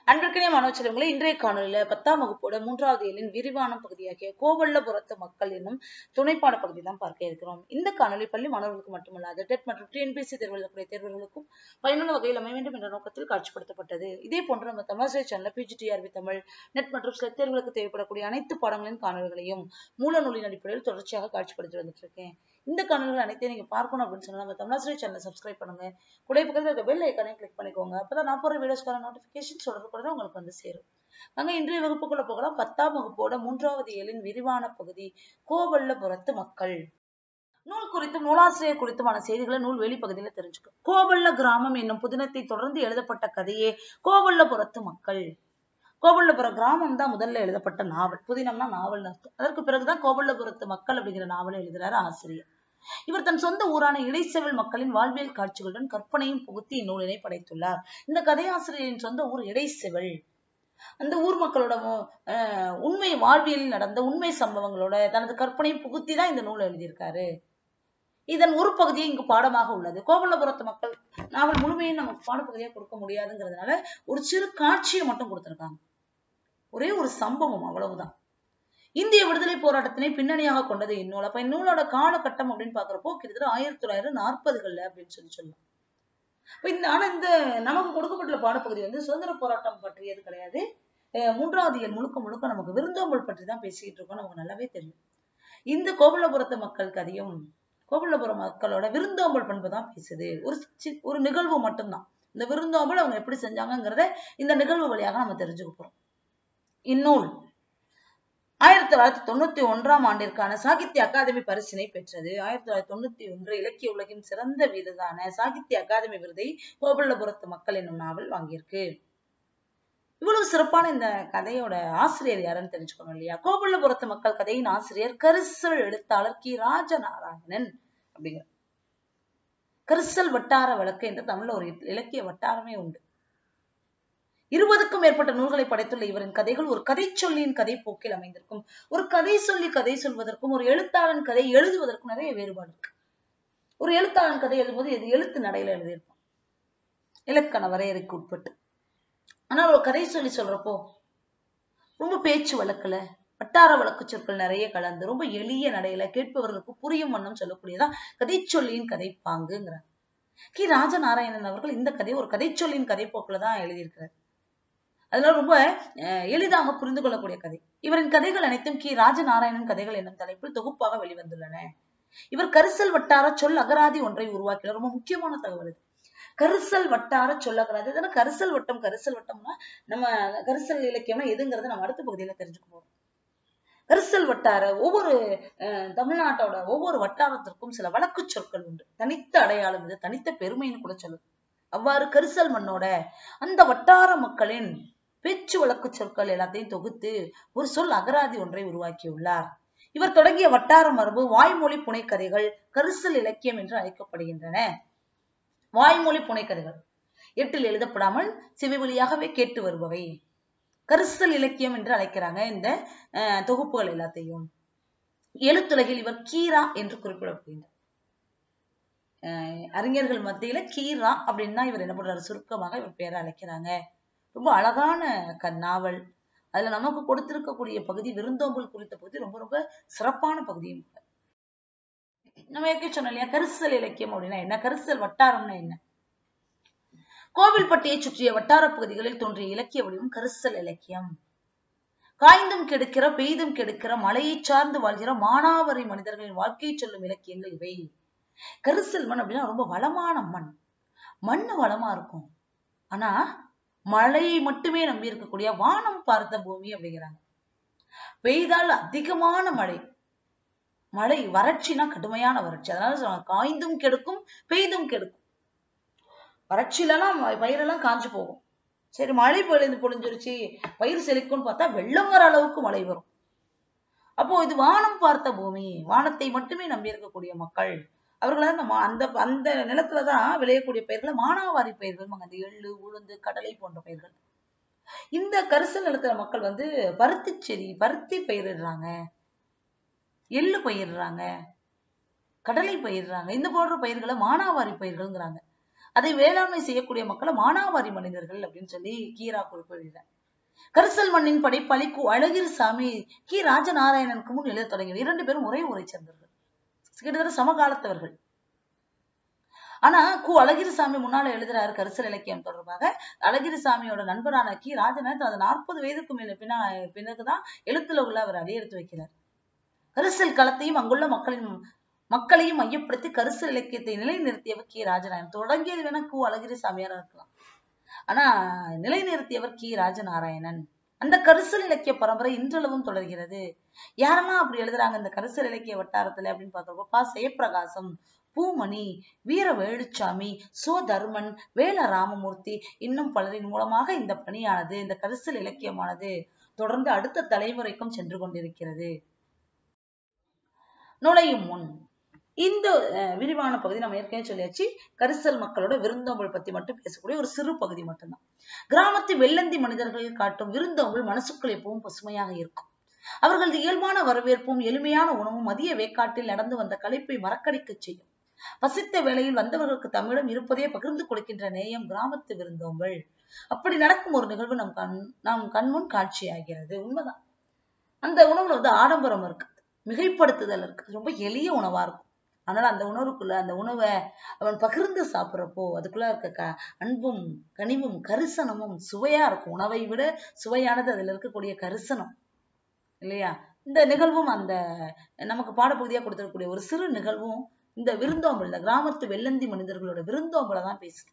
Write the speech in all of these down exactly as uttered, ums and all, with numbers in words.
அன்பிற்கினிய மாணவ செல்வங்களே, இன்றைய காணொலியில பத்தாம் வகுப்போட மூன்றாவது இயலின் விரிவான பகுதியாகிய கோவள்ளபுரத்து மக்கள் என்னும் துணைப்பாட பகுதி தான் பார்க்க இருக்கிறோம். இந்த காணொலி பள்ளி மாணவர்களுக்கு மட்டுமல்லாது டெட் மற்றும் டிஎன்பிஎஸ்சி தேர்வுகளுக்குரிய தேர்வுகளுக்கும் பயனுள்ள வகையில் அமைய வேண்டும் என்ற நோக்கத்தில் காட்சிப்படுத்தப்பட்டது. இதே போன்று நம்ம தமிழ் சேனல்ல பிஜிடிஆர்பி தமிழ், நெட் மற்றும் சில தேர்வுகளுக்கு தேவைப்படக்கூடிய அனைத்து பாடங்களின் காணொலிகளையும் மூல நூலின் அடிப்படையில் தொடர்ச்சியாக காட்சிப்படுத்தி வந்துட்டு இருக்கேன். இந்த காணொலிகள் அனைத்தையும் நீங்க பார்க்கணும் அப்படின்னு சொன்னா நம்ம தமிழ் சேனலை சப்ஸ்கிரைப் பண்ணுங்க. கூட பக்கத்துல இருக்க பெல் ஐக்கானை கிளிக் பண்ணிக்கோங்க. அப்பதான் நான் போற வீடியோஸ்க்கான நோட்டிபிகேஷன் தொடர்புடன் உங்களுக்கு வந்து சேரும். அங்க இன்றைய வகுப்புக்குள்ள போகலாம். பத்தாம் வகுப்போட மூன்றாவது இயலின் விரிவான பகுதி கோவள்ளபுரத்து மக்கள். நூல் குறித்தும் நூலாசிரியர் குறித்துமான செய்திகளை நூல் வெளிப்பகுதியில தெரிஞ்சுக்கும். கோவள்ள கிராமம் என்னும் புதினத்தை தொடர்ந்து எழுதப்பட்ட கதையே கோவள்ளபுரத்து மக்கள். கோவள்ளபுர கிராமம் தான் முதல்ல எழுதப்பட்ட நாவல். புதினம்னா நாவல் அர்த்தம். அதற்கு பிறகுதான் கோவள்ளபுரத்து மக்கள் அப்படிங்கிற நாவலை எழுதுறாரு ஆசிரியர். இவர் தன் சொந்த ஊரான இடைச்செவல் மக்களின் வாழ்வியல் காட்சிகளுடன் கற்பனையும் புகுத்தி இந்நூலினை படைத்துள்ளார். இந்த கதையாசிரியரின் சொந்த ஊர் இடைச்செவல். அந்த ஊர் மக்களோட அஹ் உண்மை வாழ்வியலில் நடந்த உண்மை சம்பவங்களோட தனது கற்பனையும் புகுத்தி தான் இந்த நூல் எழுதியிருக்காரு. இதன் ஒரு பகுதியே இங்கு பாடமாக உள்ளது. கோவள்ளபுரத்து மக்கள் நாவல் முழுமையும் நமக்கு பாடப்பகுதியா கொடுக்க முடியாதுங்கிறதுனால ஒரு சிறு காட்சியை மட்டும் கொடுத்திருக்காங்க. ஒரே ஒரு சம்பவம், அவ்வளவுதான். இந்திய விடுதலை போராட்டத்தினை பின்னணியாக கொண்டது இந்நூல். அப்ப இந்நூலோட காலகட்டம் அப்படின்னு பாக்குறப்போ கிட்டத்தட்ட ஆயிரத்தி தொள்ளாயிரத்தி நாற்பதுகள்ல அப்படின்னு சொல்லி சொல்லலாம். ஆனா இந்த நமக்கு கொடுக்கப்பட்டுள்ள பாடப்பகுதி வந்து சுதந்திர போராட்டம் பற்றியது கிடையாது. மூன்றாவது இயல் முழுக்க முழுக்க நமக்கு விருந்தோம்பல் பற்றி தான் பேசிக்கிட்டு இருக்கோம். நமக்கு நல்லாவே தெரியும். இந்த கோவள்ளபுரத்து மக்கள் கதையும் கோவள்ளபுர மக்களோட விருந்தோம்பல் பண்பு தான் பேசுது. ஒரு ஒரு நிகழ்வு மட்டும்தான். இந்த விருந்தோம்பல் அவங்க எப்படி செஞ்சாங்கிறத இந்த நிகழ்வு வழியாக நம்ம தெரிஞ்சுக்க போறோம். இந்நூல் ஆயிரத்தி தொள்ளாயிரத்தி தொண்ணூத்தி ஒன்றாம் ஆண்டிற்கான சாகித்ய அகாதமி பரிசினை பெற்றது. ஆயிரத்தி தொள்ளாயிரத்தி தொண்ணூத்தி ஒன்று இலக்கிய உலகின் சிறந்த விருதான சாகித்ய அகாதமி விருதை கோவள்ளபுரத்து மக்கள் என்னும் நாவல் வாங்கியிருக்கு. இவ்வளவு சிறப்பான இந்த கதையோட ஆசிரியர் யாருன்னு தெரிஞ்சுக்கணும் இல்லையா? கோவள்ளபுரத்து மக்கள் கதையின் ஆசிரியர் கரிசல் எழுத்தாளர் கி ராஜநாராயணன் அப்படிங்கிற. கரிசல் வட்டார வழக்கு என்ற தமிழ்ல ஒரு இலக்கிய வட்டாரமே உண்டு. இருபதுக்கும் மேற்பட்ட நூல்களை படைத்துள்ள இவரின் கதைகள் ஒரு கதை சொல்லியின் கதை போக்கில் அமைந்திருக்கும். ஒரு கதை சொல்லி கதை சொல்வதற்கும் ஒரு எழுத்தாளன் கதை எழுதுவதற்கும் நிறைய வேறுபாடு இருக்கு. ஒரு எழுத்தாளன் கதை எழுதும்போது இது எழுத்து நடையில எழுதியிருப்பான், இலக்கண வரையறைக்கு உட்பட்டு. ஆனால் ஒரு கதை சொல்லி சொல்றப்போ ரொம்ப பேச்சு வழக்குல வட்டார வழக்கு சொற்கள் நிறைய கலந்து ரொம்ப எளிய நடையில கேட்பவர்களுக்கு புரியும் வண்ணம் சொல்லக்கூடியதான் கதை சொல்லியின் கதை பாங்குங்கிறார் கி ராஜநாராயணன் அவர்கள். இந்த கதை ஒரு கதை சொல்லியின் கதை போக்குலதான் எழுதியிருக்கிறார். அதனால ரொம்ப எளிதாக புரிந்து கொள்ளக்கூடிய கதை. இவரின் கதைகள் அனைத்தும் கி ராஜநாராயணன் கதைகள் என்னும் தலைப்பில் தொகுப்பாக வெளிவந்துள்ளன. இவர் கரிசல் வட்டார சொல் அகராதி ஒன்றை உருவாக்கினார். ரொம்ப முக்கியமான தகவல் இது. கரிசல் வட்டார சொல் அகராதி. இதெல்லாம் கரிசல் வட்டம். கரிசல் வட்டம்னா நம்ம கரிசல் இலக்கியம்னா எதுங்கிறத நம்ம அடுத்த பகுதியில தெரிஞ்சுக்க போறோம். கரிசல் வட்டார ஒவ்வொரு தமிழ்நாட்டோட ஒவ்வொரு வட்டாரத்திற்கும் சில வழக்கு சொற்கள் உண்டு. தனித்த அடையாளம், இது தனித்த பெருமைன்னு கூட சொல்லுது. அவ்வாறு கரிசல் மண்ணோட அந்த வட்டார மக்களின் பேச்சு வழக்கு சொற்கள் எல்லாத்தையும் தொகுத்து ஒரு சொல் அகராதி ஒன்றை உருவாக்கியுள்ளார். இவர் தொடங்கிய வட்டார மரபு வாய்மொழி புனைக்கதைகள் கரிசல் இலக்கியம் என்று அழைக்கப்படுகின்றன. வாய்மொழி புனைக்கதைகள் எட்டில் எழுதப்படாமல் செவி வழியாகவே கேட்டு வருபவை கரிசல் இலக்கியம் என்று அழைக்கிறாங்க இந்த தொகுப்புகள் எல்லாத்தையும். எழுத்துலகில் இவர் கீரா என்று குறிப்பிடப்படுகின்றார். அறிஞர்கள் மத்தியில கீரா அப்படின்னா இவர் என்ன பண்றாரு, சுருக்கமாக இவர் பேரை அழைக்கிறாங்க. ரொம்ப அழகான நாவல். அதுல நமக்கு கொடுத்திருக்கக்கூடிய பகுதி விருந்தோம்பல் குறித்த பகுதி ரொம்ப ரொம்ப சிறப்பான பகுதியும். நம்ம ஏற்கனவே சொன்னோம் இல்லையா, கரிசல் இலக்கியம் அப்படின்னா என்ன, கரிசல் வட்டாரம்னா என்ன? கோவில்பட்டியை சுற்றிய வட்டார பகுதிகளில் தோன்றிய இலக்கிய வடிவம் கரிசல் இலக்கியம். காய்ந்தும் கெடுக்கிற பெய்தும் கெடுக்கிற மலையை சார்ந்து வாழ்கிற மானாவரி மனிதர்களின் வாழ்க்கையை சொல்லும் இலக்கியங்கள் இவை. கரிசல் மண் அப்படின்னா ரொம்ப வளமான மண். மண்ணு வளமா இருக்கும், ஆனா மழையை மட்டுமே நம்பி இருக்கக்கூடிய வானம் பார்த்த பூமி அப்படிங்கிறாங்க. பெய்தால் அதிகமான மழை, மழை வறட்சினா கடுமையான வறட்சி. அதனால சொல்லுவாங்க காய்ந்தும் கெடுக்கும் பெய்தும் கெடுக்கும். வறட்சியிலலாம் பயிரெல்லாம் காஞ்சு போகும். சரி, மழை பொழிந்து பொழிஞ்சிருச்சு பயிர் செழிக்கும்னு பார்த்தா வெள்ளம் வர அளவுக்கு மழை வரும். அப்போ இது வானம் பார்த்த பூமி, வானத்தை மட்டுமே நம்பி இருக்கக்கூடிய மக்கள். அவர்கள நம்ம அந்த அந்த நிலத்துலதான் விளையக்கூடிய பயிர்கள் மானாவாரி பயிர்கள், அந்த எள்ளு உளுந்து கடலை போன்ற பயிர்கள். இந்த கரிசல் நிலத்துல மக்கள் வந்து பருத்தி செடி பருத்தி பயிரிடுறாங்க, எள்ளு பயிரிடுறாங்க, கடலை பயிரிடுறாங்க. இந்த போன்ற பயிர்களை மானாவாரி பயிர்கள்ங்கிறாங்க. அதை வேளாண்மை செய்யக்கூடிய மக்களை மானாவாரி மனிதர்கள் அப்படின்னு சொல்லி கீரா குறிப்பிடுகிறார். கரிசல் மண்ணின் படைப்பாளி கு அழகிரிசாமி கி ராஜநாராயணனுக்கு முன் எழுத தொடங்கியவர். இரண்டு பேரும் ஒரே ஊரை சேர்ந்தவர்கள், கிட்டத்தட்ட சமகாலத்தவர்கள். ஆனா கு அழகிரிசாமி முன்னால எழுதுறாரு கரிசல் இலக்கியம் தொடர்பாக. அழகிரிசாமியோட நண்பரான கி ராஜநாத் அது நாற்பது வயதுக்கு மேல பின்னா பின்னகுதான் எழுத்துல உள்ள அவர் அடியெடுத்து வைக்கிறார். கரிசல் களத்தையும் அங்குள்ள மக்களின் மக்களையும் மையப்படுத்தி கரிசல் இலக்கியத்தை நிலைநிறுத்தியவர் கி ராஜநாராயணன். தொடங்கியது வேணா கு அழகிரிசாமியாரா இருக்கலாம், ஆனா நிலைநிறுத்தியவர் கி ராஜநாராயணன். அந்த கரிசல் இலக்கிய பரம்பரை இன்றளவும் தொடர்கிறது. யாரெல்லாம் அப்படி எழுதுறாங்க இந்த கரிசல் இலக்கிய வட்டாரத்துல அப்படின்னு பாக்குறப்போ பா ஜெயப்பிரகாசம், பூமணி, வீர வேலுச்சாமி, சோ தர்மன், வேல ராமமூர்த்தி இன்னும் பலரின் மூலமாக இந்த பணியானது, இந்த கரிசல் இலக்கியமானது தொடர்ந்து அடுத்த தலைமுறைக்கும் சென்று கொண்டிருக்கிறது. நுழையும் முன் இந்த விரிவான பகுதி நம்ம ஏற்கனவே சொல்லியாச்சு. கரிசல் மக்களோட விருந்தோம்பல் பத்தி மட்டும் பேசக்கூடிய ஒரு சிறு பகுதி மட்டும்தான். கிராமத்து வெள்ளந்தி மனிதர்கள் காட்டும் விருந்தோம்பல் மனசுக்குள் எப்பவும் பசுமையாக இருக்கும். அவர்களது இயல்பான வரவேற்பும் எளிமையான உணவும் மதிய வேக்காட்டில் நடந்து வந்த களைப்பை மறக்கடிக்க செய்யும். பசித்த வேளையில் வந்தவர்களுக்கு தமிழம் இருப்பதே பகிர்ந்து கொடுக்கின்ற நேயம் கிராமத்து விருந்தோம்பல். அப்படி நடக்கும் ஒரு நிகழ்வு நம் கண் நம் கண்முன் காட்சியாகிறது. உண்மைதான். அந்த உணவுல வந்து ஆடம்பரம் இருக்கு, மிகைப்படுத்துதல் இருக்கு, ரொம்ப எளிய உணவா இருக்கும். அதனால அந்த உணவுக்குள்ள அந்த உணவை அவன் பகிர்ந்து சாப்பிட்றப்போ அதுக்குள்ள இருக்க அன்பும் கனிவும் கரிசனமும் சுவையா இருக்கும். உணவை விட சுவையானது அதுல இருக்கக்கூடிய கரிசனம் இல்லையா? இந்த நிகழ்வும் அந்த நமக்கு பாடப்பகுதியா கொடுத்திருக்கக்கூடிய ஒரு சிறு நிகழ்வும் இந்த விருந்தோம்பல், இந்த கிராமத்து வெள்ளந்தி மனிதர்களோட விருந்தோம்பலை தான் பேசுது.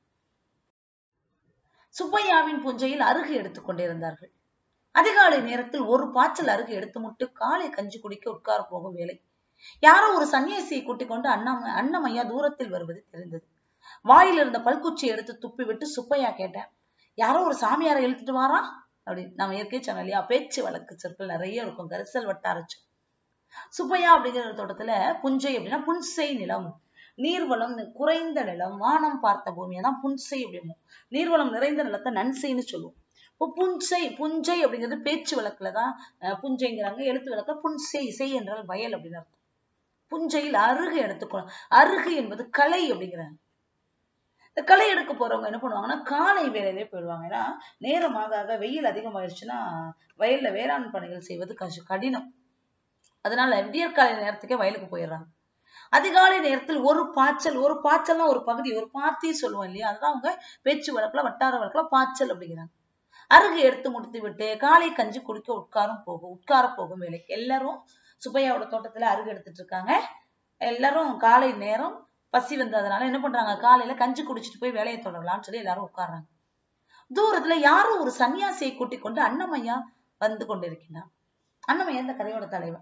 சுப்பையாவின் புஞ்சையில் அருகு எடுத்துக் கொண்டிருந்தார்கள். அதிகாலை நேரத்தில் ஒரு பாய்ச்சல் அருகு எடுத்து முட்டு காலை கஞ்சி குடிக்க உட்கார போகும் வேலை. யாரோ ஒரு சன்னியாசியை கூட்டிக் கொண்டு அண்ணா அண்ணமையா தூரத்தில் வருவது தெரிந்தது. வாயில் இருந்த பல்குச்சி எடுத்து துப்பி விட்டு சுப்பையா கேட்டேன், யாரோ ஒரு சாமியாரை இழுத்துட்டு வாரா அப்படின்னு. நம்ம ஏற்கனவே சொன்னோம் இல்லையா, பேச்சு வழக்கு சொற்கள் நிறைய இருக்கும் கரிசல் வட்டாரச்சு. சுப்பையா அப்படிங்கிற தோட்டத்துல புஞ்சை அப்படின்னா புன்சை நிலம், நீர்வளம் குறைந்த நிலம், வானம் பார்த்த பூமியதான் புன்சை அப்படிமோ. நீர்வளம் நிறைந்த நிலத்தை நன்சைன்னு சொல்லுவோம். இப்போ புன்சை புஞ்சை அப்படிங்கிறது பேச்சு வழக்குலதான் புஞ்சைங்கிறாங்க, எழுத்து வழக்க புன்சை இசை என்றால் வயல் அப்படின்னு அர்த்தம். புஞ்சையில் அருகு எடுத்துக்கணும். அருகு என்பது களை அப்படிங்கிறாங்க. இந்த களை எடுக்க போறவங்க என்ன பண்ணுவாங்கன்னா காலை வேலையிலே போயிடுவாங்க. ஏன்னா நேரமாக வெயில் அதிகமாயிடுச்சுன்னா வயல்ல வேளாண் பணிகள் செய்வது கொஞ்சம் கடினம். அதனால விடியற்காலை நேரத்துக்கே வயலுக்கு போயிடுறாங்க. அதிகாலை நேரத்தில் ஒரு பாய்ச்சல், ஒரு பாய்ச்சல்னா ஒரு பகுதி, ஒரு பாத்தி சொல்லுவோம் இல்லையா, அதுதான் அவங்க பேச்சு வழக்குல வட்டார வழக்குல பாய்ச்சல் அப்படிங்கிறாங்க. அருகு எடுத்து முடித்து விட்டு காலை கஞ்சி குடிக்க உட்காரும் போகும் உட்கார போகும் வேலை. எல்லாரும் சுப்பையாவோட தோட்டத்துல அருகு எடுத்துட்டு இருக்காங்க. எல்லாரும் காலை நேரம் பசி வந்ததுனால என்ன பண்றாங்க, காலையில கஞ்சி குடிச்சிட்டு போய் வேலையை தொடரலாம்னு சொல்லி எல்லாரும் உட்கார்றாங்க. தூரத்துல யாரும் ஒரு சன்னியாசியை கூட்டிக் கொண்டு அண்ணமையா வந்து கொண்டிருக்கிறார். அண்ணமையா இந்த கதையோட தலைவர்.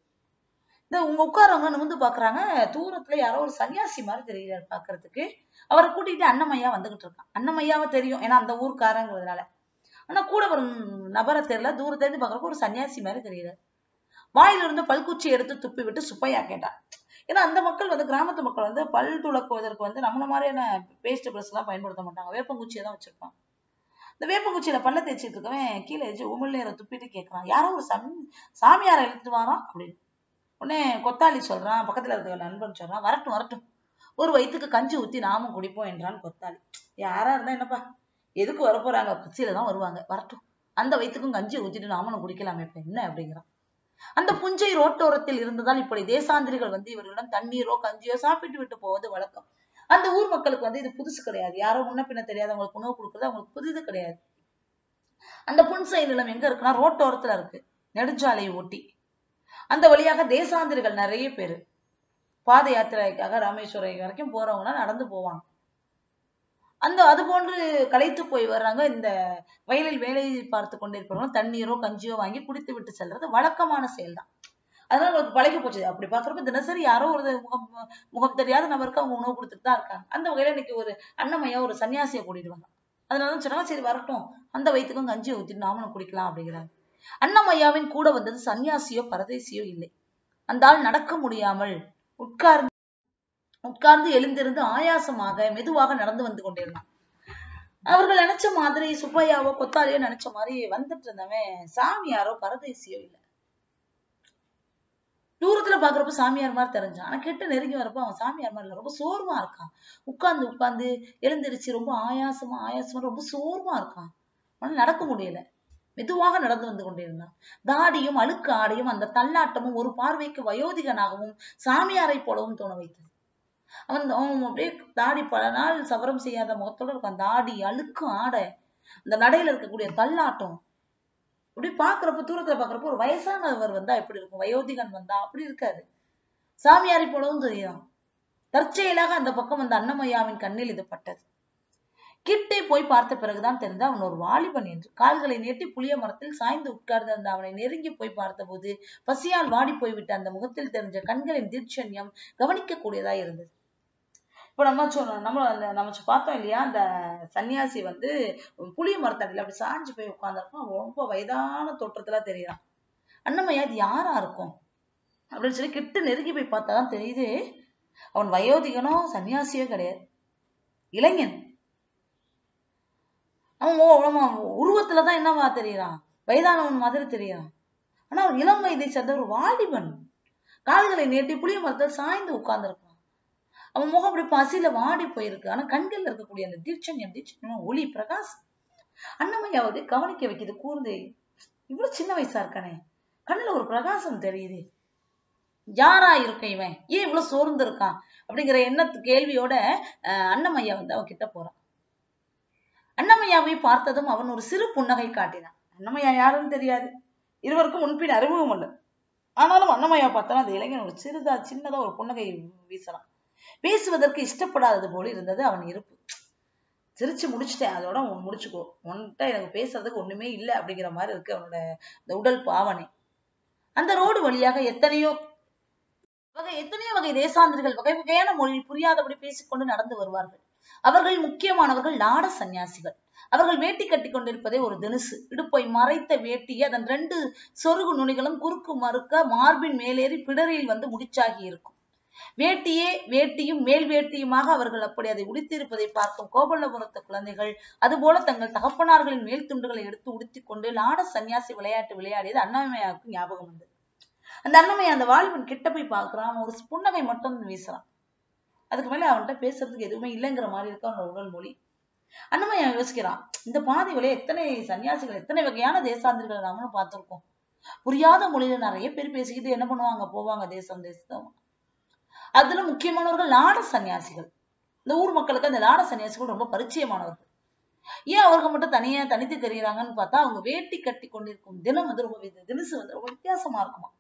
இந்த உங்க உட்காரவங்க நிமிந்து பாக்குறாங்க, தூரத்துல யாரோ ஒரு சன்னியாசி மாதிரி தெரிகிறார் பாக்குறதுக்கு. அவரை கூட்டிட்டு அண்ணமையா வந்துகிட்டு இருக்கான். அண்ணமையாவை தெரியும், ஏன்னா அந்த ஊருக்காரங்கிறதுனால. ஆனா கூட வரும் நபரை தெரியல, தூரத்துல இருந்து பாக்குறப்ப ஒரு சன்னியாசி மாதிரி தெரிகிறார். வாயில இருந்து பல்குச்சி எடுத்து துப்பி விட்டு சுப்பையா கேட்டான். ஏன்னா அந்த மக்கள் வந்து கிராமத்து மக்கள் வந்து பல் துளக்குவதற்கு வந்து நம்மள மாதிரியான பேஸ்ட் பிரஷ் எல்லாம் பயன்படுத்த மாட்டாங்க, வேப்பங்குச்சியை தான் வச்சிருப்பாங்க. இந்த வேப்பங்குச்சியில பல்ல தேய்ச்சிட்டு இருக்கவன் கீழே வச்சு உமிழ் நேர துப்பிட்டு கேட்கறான், யாரோ ஒரு சம் சாமியாரை இழுத்துட்டு வாரான் அப்படின்னு. உடனே கொத்தாளி சொல்றான், பக்கத்துல இருக்க நண்பன் சொல்றான், வரட்டும் வரட்டும், ஒரு வயிற்றுக்கு கஞ்சி ஊத்தி நாமும் குடிப்போம் என்றான் கொத்தாளி. யாரா இருந்தா என்னப்பா, எதுக்கு வரப்போறாங்க, பசியில தான் வருவாங்க, வரட்டும், அந்த வயிற்றுக்கும் கஞ்சி ஊத்திட்டு நாமளும் குடிக்கலாமே இப்ப என்ன அப்படிங்கிறான். அந்த புஞ்சை ரோட்டோரத்தில் இருந்ததால் இப்படி தேசாந்திரிகள் வந்து இவர்களிடம் தண்ணீரோ கஞ்சியோ சாப்பிட்டு விட்டு போவது வழக்கம். அந்த ஊர் மக்களுக்கு வந்து இது புதுசு கிடையாது. யாரோ முன்ன பின்ன தெரியாதவங்களுக்கு உணவு கொடுக்குறது அவங்களுக்கு புதுது கிடையாது. அந்த புன்சை நிலம் எங்க இருக்குன்னா ரோட்டோரத்துல இருக்கு, நெடுஞ்சாலையை ஒட்டி. அந்த வழியாக தேசாந்திரிகள் நிறைய பேரு பாத யாத்திரைக்காக ராமேஸ்வரம் வரைக்கும் போறவங்கன்னா நடந்து போவாங்க. அந்த அது போன்று களைத்து போய் வர்றாங்க. இந்த வயலில் வேலை பார்த்து கொண்டிருக்கிறவங்க தண்ணீரோ கஞ்சியோ வாங்கி குடித்து விட்டு செல்றது வழக்கமான செயல்தான். அதனால உங்களுக்கு பழகி போச்சு. அப்படி பாக்குறப்ப தினசரி யாரோ ஒரு முகம் முகம் தெரியாத நபருக்கு அவங்க உணவு கொடுத்துட்டு தான் இருக்காங்க. அந்த வகையில இன்னைக்கு ஒரு அண்ணமையா ஒரு சன்னியாசியை கூட்டிடுவாங்க. அதனாலதான் சொன்னாங்க, சரி வரட்டும், அந்த வயிற்றுக்கும் கஞ்சியை ஊத்திட்டு நாமளும் குடிக்கலாம் அப்படிங்கிறாங்க. அண்ணமையாவின் கூட வந்தது சன்னியாசியோ பரதேசியோ இல்லை. அந்த ஆள் நடக்க முடியாமல் உட்கார்ந்து உட்கார்ந்து எழுந்திருந்து ஆயாசமாக மெதுவாக நடந்து வந்து கொண்டிருந்தான். அவர்கள் நினைச்ச மாதிரி சுப்பையாவோ கொத்தாலியோ நினைச்ச மாதிரி வந்துட்டு இருந்தவன் சாமியாரோ பரதேசியோ இல்லை. தூரத்துல பாக்குறப்ப சாமியார் மாதிரி தெரிஞ்சான். ஆனா கிட்ட நெருங்கி வரப்ப அவன் சாமியார் மாதிரி இல்ல, ரொம்ப சோர்வா இருக்கான். உட்கார்ந்து உட்கார்ந்து எழுந்திருச்சு ரொம்ப ஆயாசமா ஆயாசமா ரொம்ப சோர்வா இருக்கான். அவனால நடக்க முடியல. மெதுவாக நடந்து வந்து கொண்டிருந்தான். தாடியும் அழுக்கு ஆடையும் அந்த தள்ளாட்டமும் ஒரு பார்வைக்கு வயோதிகனாகவும் சாமியாரை போலவும் தோண வைத்தது. அவன் அவன் அப்படியே தாடி பல நாள் சவரம் செய்யாத முகத்தோட இருக்கான். தாடி, அழுக்கு ஆடை, அந்த நடையில இருக்கக்கூடிய தள்ளாட்டம், அப்படி பாக்குறப்ப தூரத்துல பாக்குறப்ப ஒரு வயசானவர் வந்தா எப்படி இருக்கும், வயோதிகன் வந்தா அப்படி இருக்காது. சாமியாரை போலவும் தெரியும். தற்செயலாக அந்த பக்கம் அந்த அன்னமையாவின் கண்ணில் இது பட்டது. கிட்டே போய் பார்த்த பிறகுதான் தெரிந்த அவன் ஒரு வாலிபன் என்று. கால்களை நீட்டி புளிய மரத்தில் சாய்ந்து உட்கார்ந்து அந்த அவனை நெருங்கி போய் பார்த்தபோது பசியால் வாடி போய்விட்ட அந்த முகத்தில் தெரிஞ்ச கண்களின் தீட்சண்யம் கவனிக்க கூடியதா இருந்தது. இப்ப நம்ம சொன்னோம், நம்ம அந்த நம்ம பார்த்தோம் இல்லையா, அந்த சன்னியாசி வந்து புளிய மரத்தடியில அப்படி சாஞ்சு போய் உட்கார்ந்துருக்கான். ரொம்ப வயதான தோற்றத்துல தெரியறான். அன்னமையா இது யாரா இருக்கும் அப்படின்னு சொல்லி கிட்ட நெருங்கி போய் பார்த்தாதான் தெரியுது, அவன் வயோதிகனோ சன்னியாசியோ கிடையாது, இளைஞன். அவன் உருவத்துலதான் என்னவா தெரியறான், வயதானவன் மாதிரி தெரியறான். ஆனா அவன் இளம் வயதை சேர்ந்த ஒரு வாலிபன். கால்களை நீட்டி புளிய மரத்தில் சாய்ந்து உட்கார்ந்துருக்கான். அவன் முகம் அப்படி பசியில வாடி போயிருக்கு. ஆனா கண்கள்ல இருக்கக்கூடிய அந்த தீட்சண்யம் தீட்சண்யம் ஒளி பிரகாசம் அன்னமையாவது கவனிக்க வைக்குது. கூர்ந்து இவ்வளவு சின்ன வயசா இருக்கானே, கண்ணுல ஒரு பிரகாசம் தெரியுது. யாரா இருக்க இவன், ஏன் இவ்வளவு சோர்ந்து இருக்கான் அப்படிங்கிற எண்ணத்து கேள்வியோட அஹ் அன்னமையா வந்து அவன் கிட்ட போறான். அன்னமையாவை பார்த்ததும் அவன் ஒரு சிறு புன்னகை காட்டினான். அன்னமையா யாருன்னு தெரியாது, இருவருக்கும் முன்பின் அறிமுகம் இல்லை. ஆனாலும் அன்னமையா பார்த்தாலும் அந்த இளைஞன் ஒரு சிறிதா சின்னதா ஒரு புன்னகை வீசலாம். பேசுவதற்கு இஷ்டப்படாதது போல இருந்தது அவன் இருப்பு. சிரிச்சு முடிச்சுட்டேன், அதோட முடிச்சுக்கோ, உன்கிட்ட எனக்கு பேசுறதுக்கு ஒண்ணுமே இல்லை அப்படிங்கிற மாதிரி இருக்கு அவனோட இந்த உடல் பாவனை. அந்த ரோடு வழியாக எத்தனையோ வகை எத்தனையோ வகை தேசாந்திரிகள் வகை வகையான மொழியில் புரியாதபடி பேசிக்கொண்டு நடந்து வருவார்கள். அவர்கள் முக்கியமானவர்கள் நாட சன்னியாசிகள். அவர்கள் வேட்டி கட்டி கொண்டிருப்பதே ஒரு தினுசு. இடுப்பை மறைத்த வேட்டியை அதன் ரெண்டு சொருகு நுனிகளும் குறுக்கு மறுக்க மார்பின் மேலேறி பிடரில் வந்து முடிச்சாகி இருக்கும். வேட்டியே வேட்டியும் மேல் வேட்டியுமாக அவர்கள் அப்படி அதை உடுத்தியிருப்பதை பார்க்கும் கோபல்லபுரத்து குழந்தைகள் அதுபோல தங்கள் தகப்பனார்களின் மேல் துண்டுகளை எடுத்து உடுத்திக் கொண்டு நாட சன்னியாசி விளையாட்டு விளையாடியது அன்னமையாவுக்கு ஞாபகம் வந்தது. அந்த அன்னமையா அந்த வாலிபன் கிட்ட போய் பார்க்கிறான். ஒரு புன்னகை மட்டும் வீசுறான். அதுக்கு மேல அவன்கிட்ட பேசுறதுக்கு எதுவுமே இல்லைங்கிற மாதிரி இருக்கு அவனோட உடல் மொழி. அன்னமையா யோசிக்கிறான், இந்த பாதை வழியா எத்தனை சன்னியாசிகள் எத்தனை வகையான தேசாந்திரிகளை நாமளும் பார்த்திருக்கோம். புரியாத மொழியில நிறைய பேர் பேசிக்கிட்டு என்ன பண்ணுவாங்க, போவாங்க தேசம் தேசம். அதுல முக்கியமானவர்கள் நாட சன்னியாசிகள். இந்த ஊர் மக்களுக்கு அந்த நாட சன்னியாசிகள் ரொம்ப பரிச்சயமானவர்கள். ஏன் அவர்கள் மட்டும் தனியா தனித்து தெரியுறாங்கன்னு பார்த்தா அவங்க வேட்டி கட்டி கொண்டிருக்கும் தினம் வந்து ரொம்ப தினசு வந்து ரொம்ப வித்தியாசமா இருக்குமா.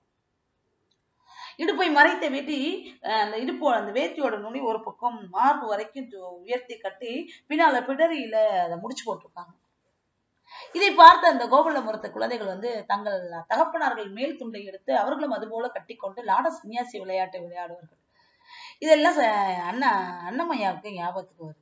இடுப்பை மறைத்த வேட்டி, அந்த இடுப்போட அந்த வேட்டியோட நுனி ஒரு பக்கம் மார்பு வரைக்கும் உயர்த்தி கட்டி பின்னால பிடரியில அதை முடிச்சு போட்டிருக்காங்க. இதை பார்த்த அந்த கோபல்லபுரத்து குழந்தைகள் வந்து தங்கள் தகப்பனார்கள் மேல் துண்டை எடுத்து அவர்களும் அது போல கட்டி கொண்டு லாட சன்னியாசி விளையாட்டை விளையாடுவார்கள். இதெல்லாம் அண்ணா அன்னமையாவுக்கு ஞாபகத்துக்கு வருது.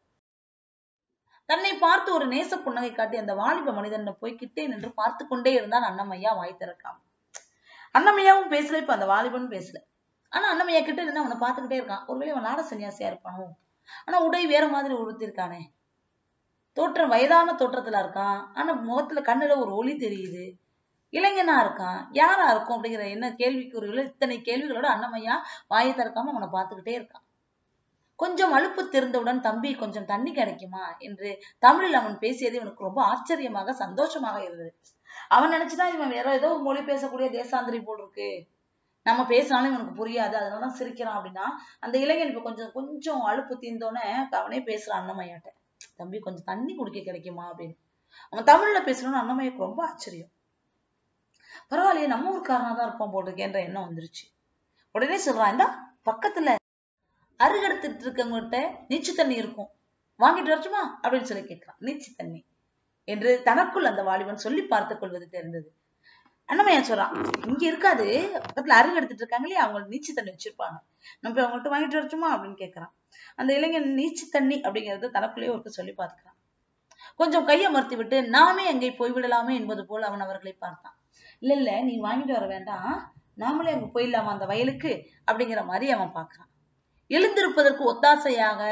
தன்னை பார்த்து ஒரு நேச புன்னகை காட்டி அந்த வாலிப மனிதனை போய் கிட்டே நின்று பார்த்து கொண்டே இருந்தான் அன்னமையா வாய் திறக்காம. அன்னமையாவும் பேசல, இப்ப அந்த வாலிபனும் பேசல. ஆனா அன்னமையா கிட்ட நின்று அவனை பார்த்துக்கிட்டே இருக்கான். ஒருவேளை அவன் நாட சன்னியாசியா இருப்பானோ. ஆனா உடை வேற மாதிரி உடுத்திருக்கானே, தோற்றம் வயதான தோற்றத்துல இருக்கான். ஆனா முகத்துல கண்ணுல ஒரு ஒளி தெரியுது. இளைஞனா இருக்கான், யாரா இருக்கும் அப்படிங்கிற என்ன கேள்விக்குறிகளோ இத்தனை கேள்விகளோட அன்னமையா வாயை திறக்காம அவனை பார்த்துக்கிட்டே இருக்கான். கொஞ்சம் அலுப்பு தெரிந்தவுடன், தம்பி கொஞ்சம் தண்ணி கிடைக்குமா என்று தமிழில் அவன் பேசியது இவனுக்கு ரொம்ப ஆச்சரியமாக சந்தோஷமாக இருந்தது. அவன் நினைச்சுதான் இவன் வேற ஏதோ மொழி பேசக்கூடிய தேசாந்திரி போல் இருக்கு, நம்ம பேசினாலும் இவனுக்கு புரியாது, அதனாலதான் சிரிக்கிறான் அப்படின்னா, அந்த இளைஞன் இப்ப கொஞ்சம் கொஞ்சம் அலுப்பு தீர்ந்தோன்னே அவனே பேசுறான் அன்னமையாட்ட, தம்பி கொஞ்சம் தண்ணி குடிக்க கிடைக்குமா அப்படின்னு. அவன் தமிழ்ல பேசணும்னு அன்னமையாக்கு ரொம்ப ஆச்சரியம். பரவாயில்லையே, நம்ம ஊருக்காரனா தான் இருப்பான் போட்டிருக்கேன்ற எண்ணம் வந்துருச்சு. உடனே சொல்றான், இந்தா பக்கத்துல அருகெடுத்துட்டு இருக்கவங்கிட்ட நீச்சு தண்ணி இருக்கும், வாங்கிட்டு வரச்சுமா அப்படின்னு சொல்லி கேட்கிறான். நீச்சு தண்ணி என்று தனக்குள் அந்த வாலிபன் சொல்லி பார்த்துக் கொள்வது தெரிந்தது. அன்னமையா சொல்றான், இங்க இருக்காது, பக்கத்துல அருகு எடுத்துட்டு இருக்காங்க இல்லையா, அவங்க நீச்சு தண்ணி வச்சிருப்பாங்க, நம்ம போய் அவங்கள்ட்ட வாங்கிட்டு வரச்சுமா அப்படின்னு கேட்கிறான். அந்த இளைஞன் நீச்சு தண்ணி அப்படிங்கிறது தனக்குள்ளேயே ஒருத்தர் சொல்லி பார்த்துக்கிறான். கொஞ்சம் கையை மறுத்து விட்டு நாமே அங்கே போய்விடலாமே என்பது போல் அவன் அவர்களை பார்த்தான். இல்ல இல்ல நீ வாங்கிட்டு வர வேண்டாம், நாமளே அங்க போயிடலாமா அந்த வயலுக்கு அப்படிங்கிற மாதிரி அவன் பார்க்கிறான். எழுந்திருப்பதற்கு ஒத்தாசையாக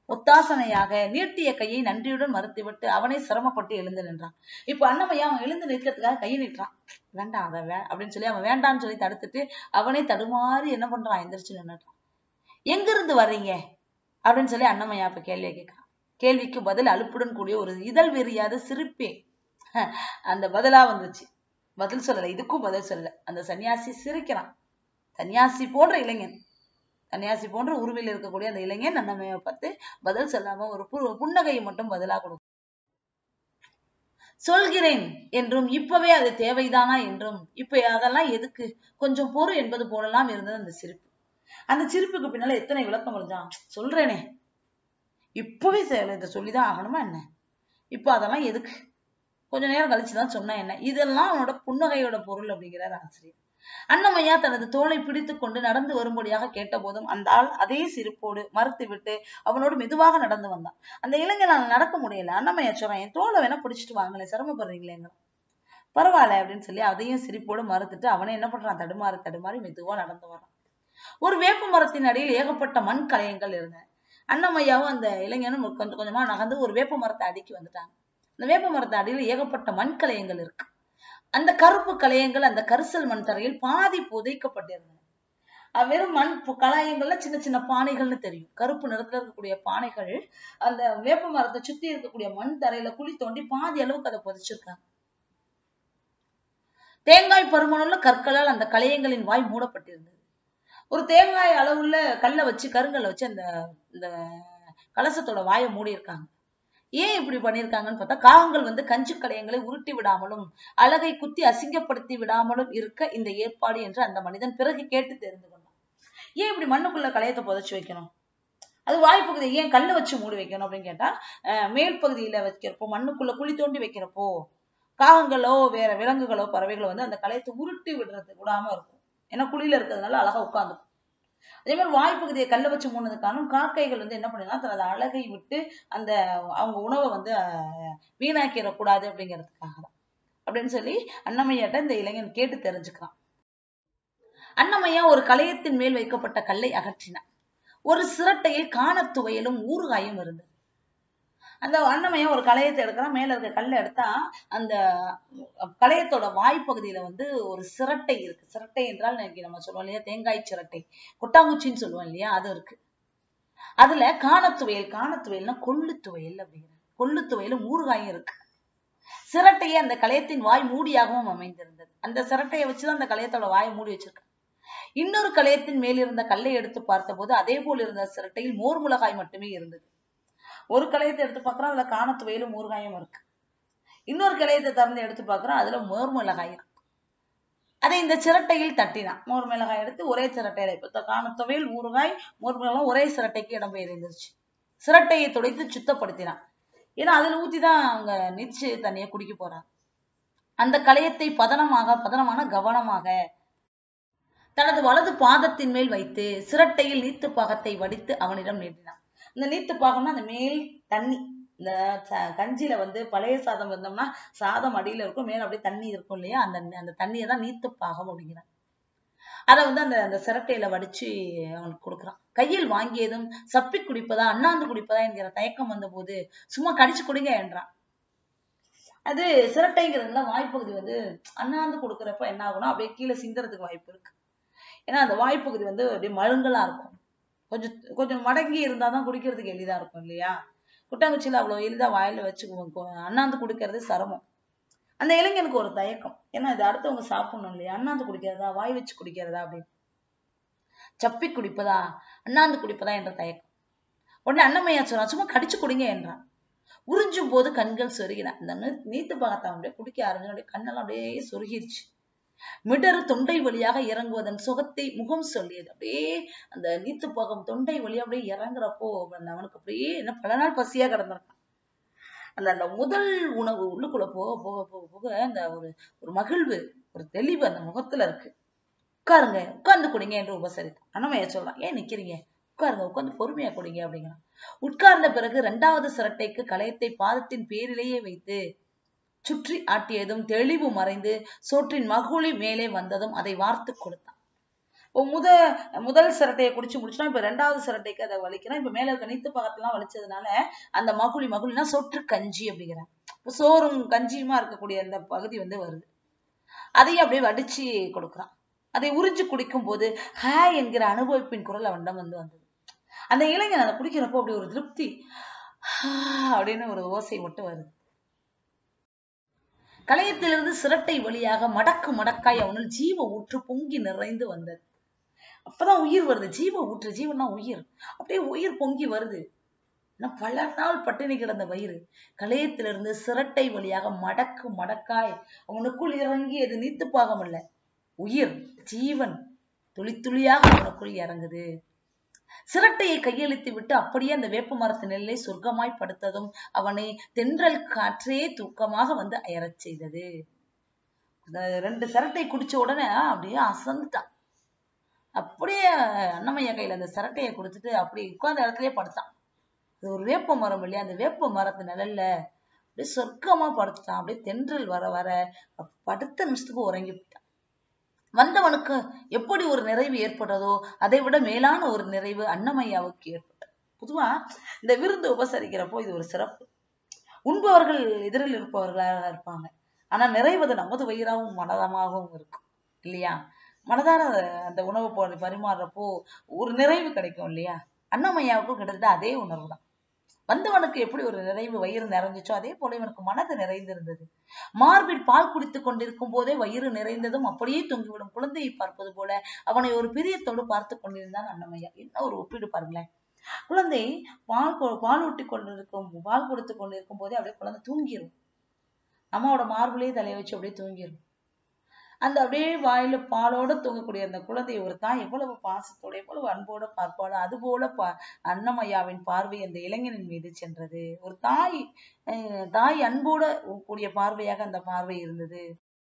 ஒத்தாசனையாக நீட்டிய கையை நன்றியுடன் மறுத்துவிட்டு அவனை சிரமப்பட்டு எழுந்து நின்றான். இப்ப அண்ணமையா அவன் எழுந்து நிற்கிறதுக்காக கையை நீட்டுறான். வேண்டாம் அதை வே அப்படின்னு சொல்லி அவன் வேண்டான்னு சொல்லி தடுத்துட்டு அவனை தடுமாறி என்ன பண்றான், எந்திரிச்சு நின்னுட்டான். எங்க இருந்து வர்றீங்க அப்படின்னு சொல்லி அண்ணமையா இப்ப கேள்வியை கேட்கிறான். கேள்விக்கு பதில் அலுப்புடன் கூடிய ஒரு இதழ் வெறியாத சிரிப்பே அந்த பதிலா வந்துச்சு. பதில் சொல்லல, இதுக்கும் பதில் சொல்லல. அந்த சன்னியாசி சிரிக்கிறான். சன்னியாசி போன்ற இளைஞன், சன்னியாசி போன்ற உருவில் இருக்கக்கூடிய அந்த இளைஞன் அண்ணமையை பார்த்து பதில் சொல்லாம ஒரு புன்னகையை மட்டும் பதிலா கொடுக்கும். சொல்கிறேன் என்றும் இப்பவே அது தேவைதானா என்றும் இப்ப அதெல்லாம் எதுக்கு, கொஞ்சம் பொறு என்பது போலலாம் இருந்தது அந்த சிரிப்பு. அந்த சிரிப்புக்கு பின்னால எத்தனை விளக்கம் இருந்தான். சொல்றேனே, இப்பவே இதை சொல்லிதான் ஆகணுமா என்ன, இப்ப அதெல்லாம் எதுக்கு, கொஞ்ச நேரம் கழிச்சுதான் சொன்னா என்ன, இதெல்லாம் அவனோட புன்னகையோட பொருள் அப்படிங்கிறார் ஆசிரியர். அண்ணமையா தனது தோளை பிடித்து கொண்டு நடந்து வரும்படியாக கேட்ட போதும் அந்த ஆள் அதே சிரிப்போடு மறுத்து விட்டு அவனோடு மெதுவாக நடந்து வந்தான். அந்த இளைஞனால் நடக்க முடியல. அண்ணமையா சொல்றான், என் தோலை வேணா பிடிச்சிட்டு வாங்களேன், சிரமப்படுறீங்களேங்க. பரவாயில்ல அப்படின்னு சொல்லி அதையும் சிரிப்போடு மறுத்துட்டு அவனை என்ன பண்றான், தடுமாறி தடுமாறி மெதுவா நடந்து வரான். ஒரு வேப்ப மரத்தின் அடியில் ஏகப்பட்ட மண் கலையங்கள் இருந்தன. அண்ணமையாவும் அந்த இளைஞனும் கொஞ்சம் கொஞ்சமா நகர்ந்து ஒரு வேப்ப மரத்தை அடிக்கி வந்துட்டாங்க. அந்த வேப்ப மரத்தை அடியில் ஏகப்பட்ட மண் கலையங்கள் இருக்கு. அந்த கருப்பு கலையங்கள் அந்த கரிசல் மண் தரையில் பாதி புதைக்கப்பட்டிருந்தன. வெறும் மண் கலாயங்கள்ல சின்ன சின்ன பானைகள்னு தெரியும். கருப்பு நிறத்துல இருக்கக்கூடிய பானைகள் அந்த வேப்ப மரத்தை சுத்தி இருக்கக்கூடிய மண் தரையில குழி தோண்டி பாதி அளவுக்கு அதை புதைச்சிருக்காங்க. தேங்காய் பருமனுள்ள கற்களால் அந்த கலையங்களின் வாய் மூடப்பட்டிருந்தது. ஒரு தேங்காய் அளவுள்ள கல்லை வச்சு கருங்கல்ல வச்சு அந்த இந்த கலசத்தோட வாயை மூடி இருக்காங்க. ஏன் இப்படி பண்ணிருக்காங்கன்னு பார்த்தா, காகங்கள் வந்து கஞ்சு கலையங்களை உருட்டி விடாமலும் அழகை குத்தி அசிங்கப்படுத்தி விடாமலும் இருக்க இந்த ஏற்பாடு என்று அந்த மனிதன் பிறகு கேட்டு தெரிந்து கொண்டான். ஏன் இப்படி மண்ணுக்குள்ள கலையத்தை புதைச்சு வைக்கணும், அது வாய்ப்பகுதி ஏன் கல்ல வச்சு மூடி வைக்கணும் அப்படின்னு கேட்டா, அஹ் மேல் பகுதியில வைக்கிறப்போ மண்ணுக்குள்ள குழி தோண்டி வைக்கிறப்போ காகங்களோ வேற விலங்குகளோ பறவைகளோ வந்து அந்த கலையத்தை உருட்டி விடுறது விடாம இருக்கும். ஏன்னா குழியில இருக்கிறதுனால அழகா உட்காந்துக்கும். அதே மாதிரி வாய்ப்பகுதியை கல்ல வச்சு மூணதுக்கானும் காக்கைகள் வந்து என்ன பண்ணுன்னா தனது அழகை விட்டு அந்த அவங்க உணவை வந்து வீணாக்கிடக்கூடாது அப்படிங்கிறதுக்காக தான் அப்படின்னு சொல்லி அண்ணமையாட்ட இந்த இளைஞன் கேட்டு தெரிஞ்சுக்கிறான். அண்ணமையா ஒரு கலையத்தின் மேல் வைக்கப்பட்ட கல்லை அகற்றினான். ஒரு சிரட்டையில் காணத்துவையலும் ஊறுகாயும் இருந்தது. அந்த அண்ணமையா ஒரு கலையத்தை எடுக்கிறான். மேல இருக்க கல்லை எடுத்தா அந்த கலையத்தோட வாய்ப்பகுதியில வந்து ஒரு சிரட்டை இருக்கு. சிரட்டை என்றால் நம்ம சொல்லுவோம் இல்லையா, தேங்காய் சிரட்டை, கொட்டாங்குச்சின்னு சொல்லுவோம் இல்லையா, அது இருக்கு. அதுல காணத்துவையல், காணத்துவையல்னா கொள்ளு துவையல் அப்படிங்கிற கொள்ளு துவையலும் ஊறுகாயும் இருக்கு. சிரட்டையை அந்த கலையத்தின் வாய் மூடியாகவும் அமைந்திருந்தது. அந்த சிரட்டையை வச்சுதான் அந்த கலையத்தோட வாயை மூடி வச்சிருக்க. இன்னொரு கலையத்தின் மேல் இருந்த கல்லை எடுத்து பார்த்த போது அதே போல் இருந்த சிரட்டையில் மோர் மிளகாய் மட்டுமே இருந்தது. ஒரு கலையத்தை எடுத்து பார்க்கறோம், அதுல காணத்துவையிலும் ஊறுகாயும் இருக்கு. இன்னொரு கலையத்தை திறந்து எடுத்து பார்க்கறோம், அதுல மோர் மிளகாய் இருக்கு. அதை இந்த சிரட்டையில் தட்டினான். மோர் மிளகாய் எடுத்து ஒரே சிரட்டையில, இப்ப காணத்துவையில் ஊறுகாய் மோர் மிளகாய் ஒரே சிரட்டைக்கு இடம்பெயர்ந்துருச்சு. சிரட்டையை துடைத்து சுத்தப்படுத்தினான். ஏன்னா அதுல ஊத்திதான் அவங்க நீச்சு தண்ணியை குடிக்க போறாங்க. அந்த கலையத்தை பதனமாக பதனமான கவனமாக தனது வலது பாதத்தின் மேல் வைத்து சிரட்டையில் நீத்து பாகத்தை வடித்து அவனிடம் நீட்டினான். இந்த நீத்து பாகம்னா அந்த மேல் தண்ணி, இந்த கஞ்சியில வந்து பழைய சாதம் வந்தோம்னா சாதம் அடியில இருக்கும், மேல அப்படியே தண்ணி இருக்கும் இல்லையா, அந்த அந்த தண்ணியை தான் நீத்து பாகம் அப்படிங்கிறான். அதை வந்து அந்த அந்த சிரட்டையில வடிச்சு அவனுக்கு கொடுக்குறான். கையில் வாங்கியதும் சப்பி குடிப்பதா அண்ணாந்து குடிப்பதா என்கிற தயக்கம் வந்த போது சும்மா கடிச்சு குடிங்க என்றான். அது சிரட்டைங்கிறதுல வாய்ப்பகுதி வந்து அண்ணாந்து கொடுக்குறப்ப என்ன ஆகும்னா அப்படியே கீழே சிந்துறதுக்கு வாய்ப்பு இருக்கு. ஏன்னா அந்த வாய்ப்பகுதி வந்து அப்படியே மழுங்கலா இருக்கும். கொஞ்சம் கொஞ்சம் மடங்கி இருந்தாதான் குடிக்கிறதுக்கு எளிதா இருக்கும் இல்லையா. குட்டாங்குச்சியில அவ்வளவு எளிதா வாயில வச்சு அண்ணாந்து குடிக்கிறது சிரமம். அந்த இளைஞனுக்கு ஒரு தயக்கம், ஏன்னா இது அடுத்தவங்க சாப்பிடணும் இல்லையா, அண்ணாந்து குடிக்கிறதா வாய் வச்சு குடிக்கிறதா அப்படின்னு, சப்பி குடிப்பதா அண்ணாந்து குடிப்பதா என்ற தயக்கம். உடனே அண்ணமையா சொல்றான், சும்மா கடிச்சு குடிங்க என்றான். உறிஞ்சும் போது கண்கள் சொருகின. அந்த நீத்து பாகத்தை அப்படியே குடிக்க ஆரம்பிச்சு கண்ணெல்லாம் அப்படியே சொருகிருச்சு. மிடரு தொண்டை வழியாக இறங்குவதன் சுகத்தை முகம் சொல்லியது. அப்படியே அந்த நீத்து பாகம் தொண்டை வழியா அப்படியே இறங்குறப்போ அவனுக்கு அப்படியே என்ன பல நாள் பசியா கிடந்திருக்கான். அந்த அந்த முதல் உணவு உள்ளுக்குள்ள போக போக போக போக அந்த ஒரு ஒரு மகிழ்வு, ஒரு தெளிவு அந்த முகத்துல இருக்கு. உட்காருங்க, உட்கார்ந்து குடிங்க என்று உபசரித்தான். அண்ணமையா சொல்றான், ஏன் நிக்கிறீங்க, உட்காருங்க, உட்கார்ந்து பொறுமையா குடிங்க அப்படிங்கிறான். உட்கார்ந்த பிறகு இரண்டாவது சிரட்டைக்கு கலையத்தை பாதத்தின் பேரிலேயே வைத்து சுற்றி ஆட்டியதும் தெளிவு மறைந்து சோற்றின் மகுழி மேலே வந்ததும் அதை வார்த்து கொடுத்தான். முத முதல் சிரட்டையை குடிச்சு முடிச்சுனா இப்ப ரெண்டாவது சிரட்டைக்கு அதை வலிக்கிறோம். இப்ப மேல இருக்க நீத்து பாகத்தெல்லாம் வலிச்சதுனால அந்த மகுழி மகுழினா சொற்று கஞ்சி அப்படிங்கிறாங்க. இப்ப சோறும் கஞ்சியுமா இருக்கக்கூடிய அந்த பகுதி வந்து வருது. அதையும் அப்படியே வடிச்சு கொடுக்குறான். அதை உறிஞ்சு குடிக்கும் போது ஹே என்கிற அனுபவிப்பின் குரல் அவனிடம் வந்து வந்தது. அந்த இளைஞன் அதை குடிக்கிறப்போ அப்படி ஒரு திருப்தி அப்படின்னு ஒரு ஓசை மட்டும் வருது. களையத்திலிருந்து சிரட்டை வழியாக மடக்கு மடக்காய் அவனுள் ஜீவ ஊற்று பொங்கி நிறைந்து வந்தது. அப்பதான் உயிர் வருது. ஜீவ ஊற்று, ஜீவனா உயிர், அப்படியே உயிர் பொங்கி வருது. பல நாள் பட்டினி கிடந்த வயிறு களையத்திலிருந்து சிரட்டை வழியாக மடக்கு மடக்காய் அவனுக்குள் இறங்கி, அது நீத்து பாகம் அல்ல, உயிர் ஜீவன் துளி துளியாக அவனுக்குள் இறங்குது. சிரட்டையை கையளித்து விட்டு அப்படியே அந்த வேப்ப மரத்து நெல்லை சொர்க்கமாய் படுத்ததும் அவனை தென்றல் காற்றே தூக்கமாக வந்து அயரச் செய்தது. ரெண்டு சிரட்டை குடிச்ச உடனே அப்படியே அசந்துட்டான். அப்படியே அண்ணமையா கையில அந்த சிரட்டையை குடிச்சிட்டு அப்படி உட்கார்ந்த இடத்துலயே படுத்தான். அது ஒரு வேப்ப மரம் இல்லையா, அந்த வேப்ப மரத்து நிழல்ல அப்படியே சொர்க்கமா படுத்துட்டான். அப்படியே தென்றல் வர வர படுத்த நிமிஷத்துக்கு உறங்கி விட்டான். வந்தவனுக்கு எப்படி ஒரு நிறைவு ஏற்பட்டதோ அதை விட மேலான ஒரு நிறைவு அண்ணமையாவுக்கு ஏற்பட்டது. பொதுவா இந்த விருந்து உபசரிக்கிறப்போ இது ஒரு சிறப்பு. உண்பவர்கள் எதிரில் இருப்பவர்களாக இருப்பாங்க, ஆனா நிறைவது நமது வயிறாகவும் மனதமாகவும் இருக்கும் இல்லையா. மனதார அந்த உணவு போல பரிமாறுறப்போ ஒரு நிறைவு கிடைக்கும் இல்லையா. அண்ணமையாவுக்கும் கிட்டத்தட்ட அதே உணர்வு தான். வந்தவனுக்கு எப்படி ஒரு நிறைவு வயிறு நிறைஞ்சிச்சோ அதே போல இவனுக்கு மனது நிறைந்திருந்தது. மார்பில் பால் குடித்துக் கொண்டிருக்கும் போதே வயிறு நிறைந்ததும் அப்படியே தொங்கிவிடும் குழந்தையை பார்ப்பது போல அவனை ஒரு பிரியத்தோடு பார்த்து கொண்டிருந்தான் அண்ணமையா. என்ன ஒரு ஒப்பீடு பாருங்களேன். குழந்தை பால் பால் ஊட்டி கொண்டிருக்கும் பால் கொடுத்து கொண்டிருக்கும் போதே அப்படியே குழந்தை தூங்கிடும். அம்மாவோட மார்பிலேயே தலையை வச்சு அப்படியே தூங்கிடும். அந்த அப்படியே வாயில பாலோட தூங்கக்கூடிய அந்த குழந்தையை ஒரு தாய் எவ்வளவு பாசத்தோட எவ்வளவு அன்போட பார்ப்பாளோ அது போல பா அண்ணமையாவின் பார்வை அந்த இளைஞனின் மீது சென்றது. ஒரு தாய் தாய் அன்போட கூடிய பார்வையாக அந்த பார்வை இருந்தது.